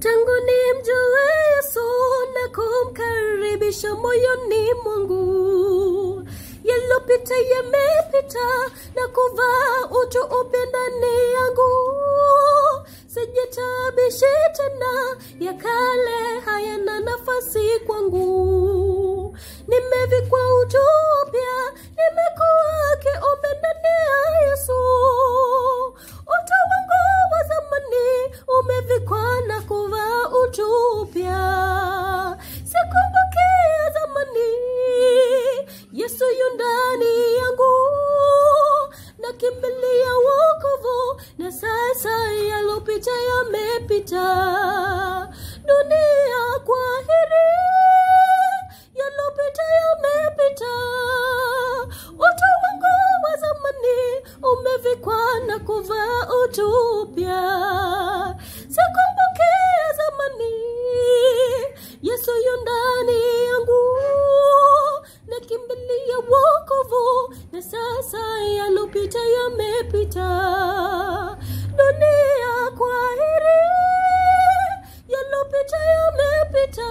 Tangu nimjue Yesu na kumkaribisha moyoni mwangu, yalopita yamepita na kuvaa utu upya ndani yangu. Sijitabishi tena, ya kale hayana nafasi kwangu. Nimevikwa utu upya, nimekuwa kiumbe ndani ya Yesu. Utu wangu wa zamani umevikwa na kuvaa utu upya. Sikumbuki ya zamani, Yesu yu ndani yangu. Nakimbilia wokovu, na sasa yalopita yamepita. Dunia kwa heri, yalopita yamepita. Utu wangu wa zamani umevikwa na kuvaa utu upya. Sikumbuki ya zamani, Yesu yu ndani yangu. Nakimbilia wokovu, na sasa yalopita yamepita. Dunia kwa heri, yalopita yamepita.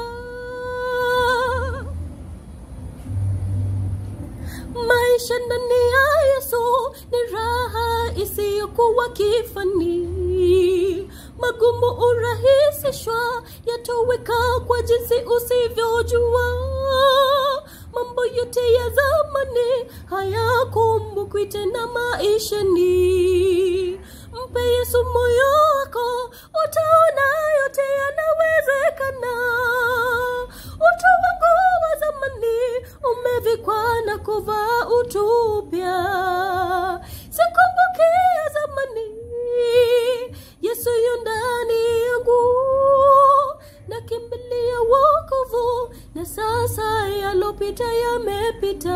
Maisha ndani ya Yesu ni raha isiyokuwa kifani. Magumu urahisishwa, yatoweka kwa jinsi usivyojua. Mambo yote ya zamani hayakumbukwi tena maishani. Mpe Yesu moyo wako, utaona yote yanawezekana. Utu wangu wa zamani umevikwa na kuvaa utu upya. Sikumbuki ya zamani, Yesu yu ndani yangu. Nakimbilia wokovu, na sasa yalopita yamepita.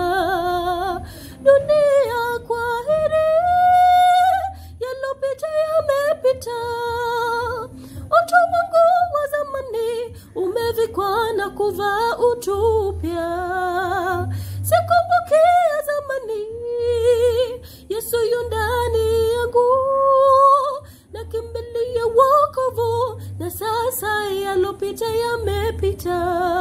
Dunia kwa heri, yalopita yamepita. Utu wangu wa zamani umevikwa na kuvaa utu upya. Sikumbuki ya zamani, Yesu yu ndani yangu. Nakimbilia wokovu, na sasa yalopita yamepita.